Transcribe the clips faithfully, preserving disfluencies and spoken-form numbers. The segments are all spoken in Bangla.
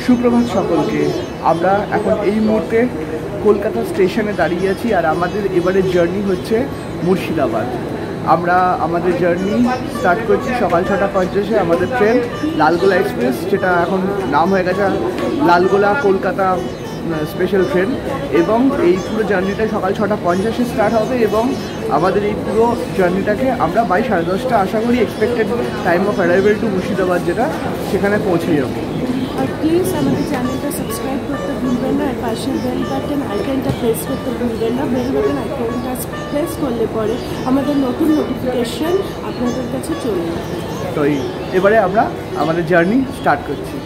সুপ্রভাত সকলকে। আমরা এখন এই মুহূর্তে কলকাতা স্টেশনে দাঁড়িয়ে আছি আর আমাদের এবারের জার্নি হচ্ছে মুর্শিদাবাদ। আমরা আমাদের জার্নি স্টার্ট করছি সকাল ছটা পঞ্চাশে। আমাদের ট্রেন লালগোলা এক্সপ্রেস, যেটা এখন নাম হয়ে গেছে লালগোলা কলকাতা স্পেশাল ট্রেন, এবং এই পুরো জার্নিটা সকাল ছটা পঞ্চাশে স্টার্ট হবে এবং আমাদের এই পুরো জার্নিটাকে আমরা বাই সাড়ে দশটা আশা করি expected time of arrival to Murshidabad, যেটা সেখানে পৌঁছে যাবো। আর প্লিজ আমাদের চ্যানেলটা সাবস্ক্রাইব করতে ভুলবেন না, আর পাশে বেল বাটন আইকনটা প্রেস করতে ভুলবেন না। বেল বাটন আইকনটা প্রেস করলে পরে আমাদের নতুন নোটিফিকেশন আপনাদের কাছে চলে যাবে। তো এবারে আমরা আমাদের জার্নি স্টার্ট করছি।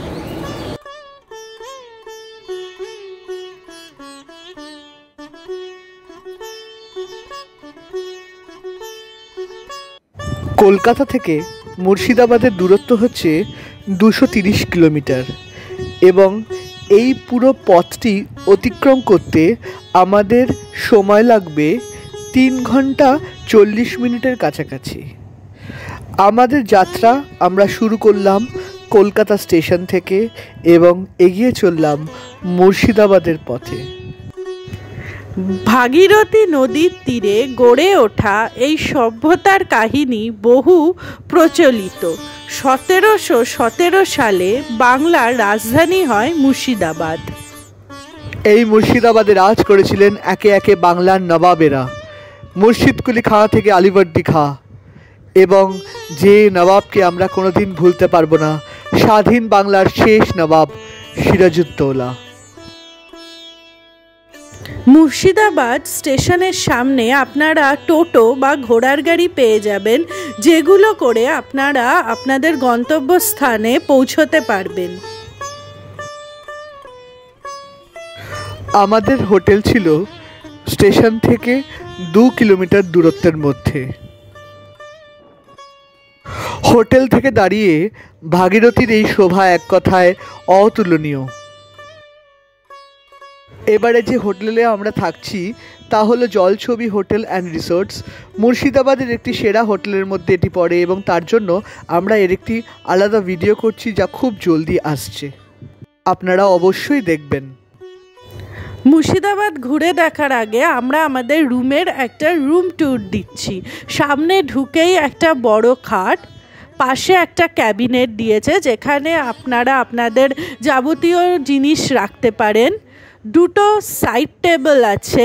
কলকাতা থেকে মুর্শিদাবাদের দূরত্ব হচ্ছে দুশো তিরিশ কিলোমিটার এবং এই পুরো পথটি অতিক্রম করতে আমাদের সময় লাগবে তিন ঘন্টা চল্লিশ মিনিটের কাছাকাছি। আমাদের যাত্রা আমরা শুরু করলাম কলকাতা স্টেশন থেকে এবং এগিয়ে চললাম মুর্শিদাবাদের পথে। ভাগীরথী নদীর তীরে গড়ে ওঠা এই সভ্যতার কাহিনী বহু প্রচলিত। সতেরোশো সতেরো সালে বাংলার রাজধানী হয় মুর্শিদাবাদ। এই মুর্শিদাবাদে রাজ করেছিলেন একে একে বাংলার নবাবেরা, মুর্শিদকুলি খাঁ থেকে আলিবর্দী খাঁ, এবং যে নবাবকে আমরা কোনোদিন ভুলতে পারবো না, স্বাধীন বাংলার শেষ নবাব সিরাজউদ্দৌলা। মুর্শিদাবাদ স্টেশনের সামনে আপনারা টোটো বা ঘোড়ার গাড়ি পেয়ে যাবেন, যেগুলো করে আপনারা আপনাদের গন্তব্যস্থানে পৌঁছতে পারবেন। আমাদের হোটেল ছিল স্টেশন থেকে দু কিলোমিটার দূরত্বের মধ্যে। হোটেল থেকে দাঁড়িয়ে ভাগীরথীর এই শোভা এক কথায় অতুলনীয়। এবারে যে হোটেলে আমরা থাকছি তা হলো জলছবি হোটেল অ্যান্ড রিসোর্টস। মুর্শিদাবাদের একটি সেরা হোটেলের মধ্যে এটি পড়ে এবং তার জন্য আমরা এর একটি আলাদা ভিডিও করছি, যা খুব জলদি আসছে, আপনারা অবশ্যই দেখবেন। মুর্শিদাবাদ ঘুরে দেখার আগে আমরা আমাদের রুমের একটা রুম ট্যুর দিচ্ছি। সামনে ঢুকেই একটা বড় খাট, পাশে একটা ক্যাবিনেট দিয়েছে যেখানে আপনারা আপনাদের যাবতীয় জিনিস রাখতে পারেন। দুটো সাইড টেবিল আছে।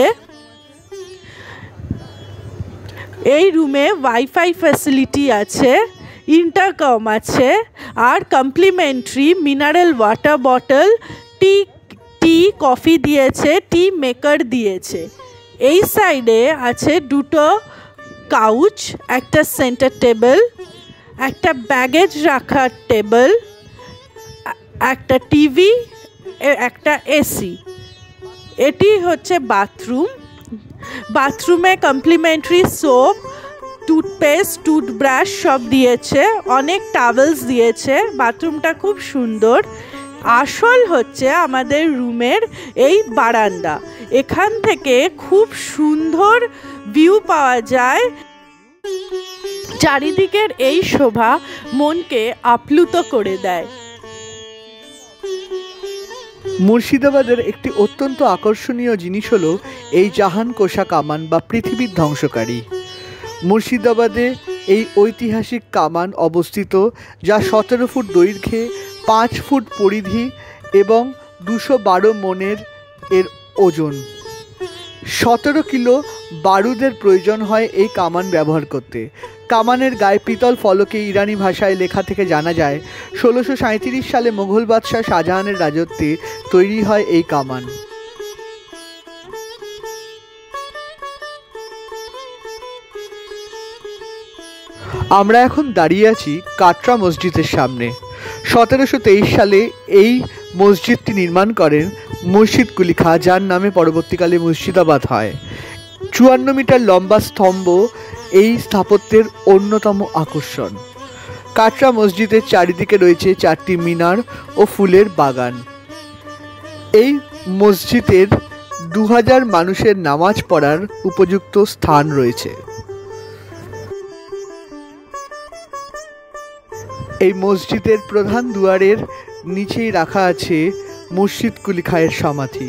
এই রুমে ওয়াইফাই ফ্যাসিলিটি আছে, ইন্টারকম আছে, আর complimentary mineral water bottle, tea tea coffee দিয়েছে, টি মেকার দিয়েছে। এই সাইডে আছে দুটো কাউচ, একটা সেন্টার টেবিল, একটা ব্যাগেজ রাখার টেবিল, একটা টিভি, একটা এসি। এটি হচ্ছে বাথরুম। বাথরুমে কমপ্লিমেন্টারি সোপ, টুথপেস্ট, টুথব্রাশ সব দিয়েছে, অনেক টাওয়েলস দিয়েছে। বাথরুমটা খুব সুন্দর। আসল হচ্ছে আমাদের রুমের এই বারান্দা। এখান থেকে খুব সুন্দর ভিউ পাওয়া যায়। চারিদিকের এই শোভা মনকে আপ্লুত করে দেয়। মুর্শিদাবাদের একটি অত্যন্ত আকর্ষণীয় জিনিস হলো এই জাহান কোষা কামান বা পৃথিবীর ধ্বংসকারী। মুর্শিদাবাদে এই ঐতিহাসিক কামান অবস্থিত, যা সতেরো ফুট দৈর্ঘ্যে, পাঁচ ফুট পরিধি এবং দুশো বারো মনের এর ওজন। সতেরো কিলো বারুদের প্রয়োজন হয় এই কামান ব্যবহার করতে। কামানের গায়ে পিতল ফলকে ইরানি ভাষায় লেখা থেকে জানা যায় ষোলোশো সাঁইত্রিশ সালে মোঘল বাদশাহ শাহজাহানের রাজত্বে তৈরি হয় এই কামান। আমরা এখন দাঁড়িয়ে আছি কাটরা মসজিদের সামনে। সতেরোশো তেইশ সালে এই মসজিদটি নির্মাণ করেন মুর্শিদ কুলি খাঁ, যার নামে পরবর্তীকালে মুর্শিদাবাদ হয়। চুয়ান্ন মিটার লম্বা স্তম্ভ এই স্থাপত্যের অন্যতম আকর্ষণ। কাটরা মসজিদের চারিদিকে রয়েছে চারটি মিনার ও ফুলের বাগান। এই মসজিদের দু হাজার মানুষের নামাজ পড়ার উপযুক্ত স্থান রয়েছে। এই মসজিদের প্রধান দুয়ারের নিচেই রাখা আছে মুর্শিদ কুলি খাঁয়ের সমাধি।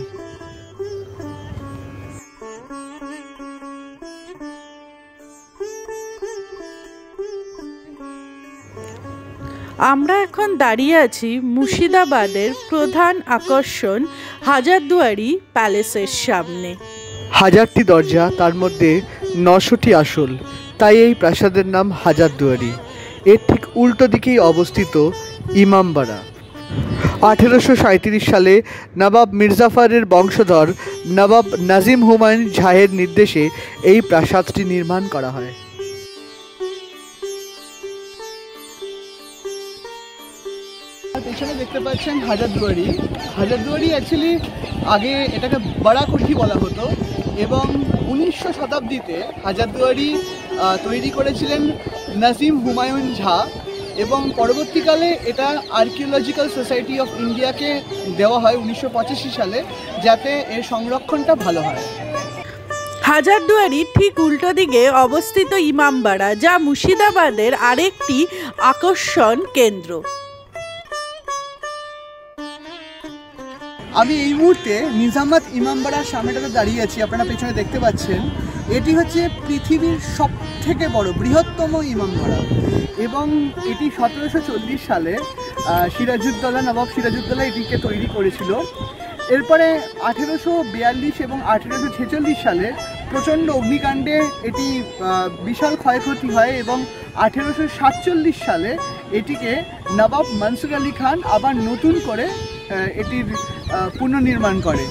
আমরা এখন দাঁড়িয়ে আছি মুর্শিদাবাদের প্রধান আকর্ষণ হাজারদুয়ারি প্যালেসের সামনে। হাজারটি দরজা, তার মধ্যে নশোটি আসল, তাই এই প্রাসাদের নাম হাজারদুয়ারি। এর ঠিক উল্টো দিকেই অবস্থিত ইমামবাড়া। আঠেরোশো সাঁইত্রিশ সালে নবাব মির্জাফরের বংশধর নবাব নাজিম হুমায়ুন শাহের নির্দেশে এই প্রাসাদটি নির্মাণ করা হয়। পেছনে দেখতে পাচ্ছেন হাজারদুয়ারি। হাজারদুয়ারি অ্যাকচুয়ালি আগে এটাকে বাড়াকুঠি বলা হতো এবং উনিশশো শতাব্দীতে হাজারদুয়ারি তৈরি করেছিলেন নাজিম হুমায়ুন ঝা এবং পরবর্তীকালে এটা আর্কিওলজিক্যাল সোসাইটি অফ ইন্ডিয়াকে দেওয়া হয় উনিশশো পঁচাশি সালে, যাতে এর সংরক্ষণটা ভালো হয়। হাজারদুয়ারির ঠিক উল্টো দিকে অবস্থিত ইমামবাড়া, যা মুর্শিদাবাদের আরেকটি আকর্ষণ কেন্দ্র। আমি এই মুহূর্তে নিজামাত ইমামবাড়ার সামনেটাতে দাঁড়িয়ে আছি, আপনারা পেছনে দেখতে পাচ্ছেন। এটি হচ্ছে পৃথিবীর সব থেকে বড় বৃহত্তম ইমামবাড়া এবং এটি সতেরোশো চল্লিশ সালে সিরাজউদ্দৌলা নবাব সিরাজউদ্দৌলা এটিকে তৈরি করেছিল। এরপরে আঠেরোশো বিয়াল্লিশ এবং আঠেরোশো ছেচল্লিশ সালে প্রচণ্ড অগ্নিকাণ্ডে এটি বিশাল ক্ষয়ক্ষতি হয় এবং আঠেরোশো সাতচল্লিশ সালে এটিকে নবাব মনসুর আলী খান আবার নতুন করে এটির পুনর্নির্মাণ করে।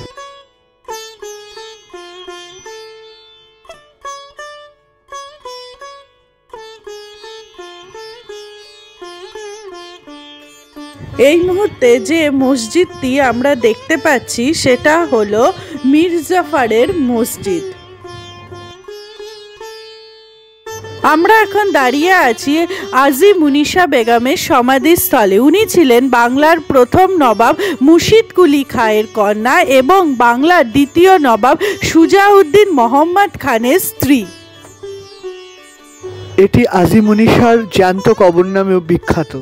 এই মুহূর্তে যে মসজিদটি আমরা দেখতে পাচ্ছি সেটা হলো মির্জাফরের মসজিদ। আমরা এখন দাঁড়িয়ে আছি আজি মুনিশা বেগমের সমাধিস্থলে। উনি ছিলেন বাংলার প্রথম নবাব মুর্শিদ কুলি খাঁয়ের কন্যা এবং বাংলার দ্বিতীয় নবাব সুজাউদ্দিন মোহাম্মদ খানের স্ত্রী। এটি আজি মুনিশার জ্যান্ত কবর নামেও বিখ্যাত।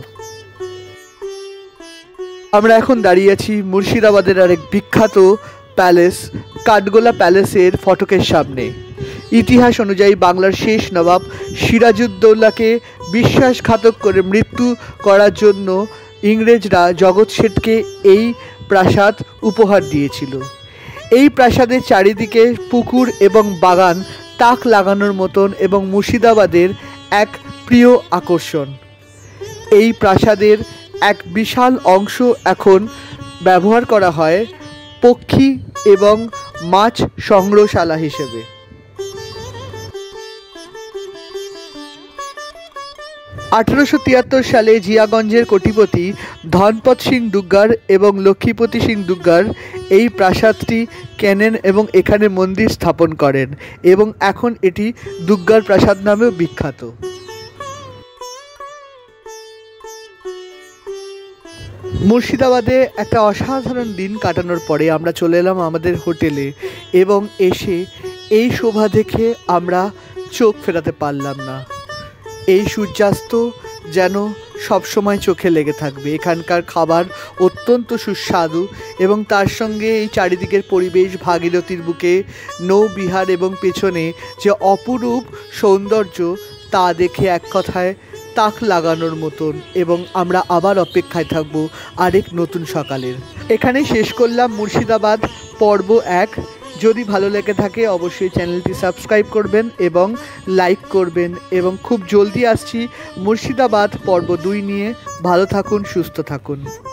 আমরা এখন দাঁড়িয়ে আছি মুর্শিদাবাদের আরেক বিখ্যাত প্যালেস কাঠগোলা প্যালেসের ফটকের সামনে। ইতিহাস অনুযায়ী বাংলার শেষ নবাব সিরাজউদ্দৌলাকে বিশ্বাসঘাতক করে মৃত্যু করার জন্য ইংরেজরা জগৎ শেঠকে এই প্রাসাদ উপহার দিয়েছিল। এই প্রাসাদের চারিদিকে পুকুর এবং বাগান তাক লাগানোর মতন এবং মুর্শিদাবাদের এক প্রিয় আকর্ষণ। এই প্রাসাদের এক বিশাল অংশ এখন ব্যবহার করা হয় পক্ষী এবং মাছ সংগ্রহশালা হিসেবে। আঠেরোশো তিয়াত্তর সালে জিয়াগঞ্জের কোটিপতি ধনপত সিং দুগ্গার এবং লক্ষ্মীপতি সিং দুগ্গার এই প্রাসাদটি কেনেন এবং এখানে মন্দির স্থাপন করেন এবং এখন এটি দুগ্গার প্রাসাদ নামেও বিখ্যাত। মুর্শিদাবাদে একটা অসাধারণ দিন কাটানোর পরে আমরা চলে এলাম আমাদের হোটেলে এবং এসে এই শোভা দেখে আমরা চোখ ফেরাতে পারলাম না। এই সূর্যাস্ত যেন সবসময় চোখে লেগে থাকবে। এখানকার খাবার অত্যন্ত সুস্বাদু এবং তার সঙ্গে এই চারিদিকের পরিবেশ, ভাগীরথীর বুকে নৌবিহার এবং পেছনে যে অপরূপ সৌন্দর্য, তা দেখে এক কথায় তাক লাগানোর মতন এবং আমরা আবার অপেক্ষায় থাকব আরেক নতুন সকালের। এখানে শেষ করলাম মুর্শিদাবাদ পর্ব এক। যদি ভালো লেগে থাকে অবশ্যই চ্যানেলটি সাবস্ক্রাইব করবেন এবং লাইক করবেন এবং খুব জলদি আসছি মুর্শিদাবাদ পর্ব দুই নিয়ে। ভালো থাকুন, সুস্থ থাকুন।